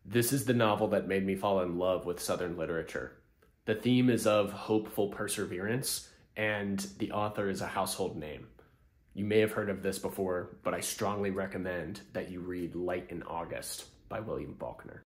This is the novel that made me fall in love with Southern literature. The theme is of hopeful perseverance, and the author is a household name. You may have heard of this before, but I strongly recommend that you read Light in August by William Faulkner.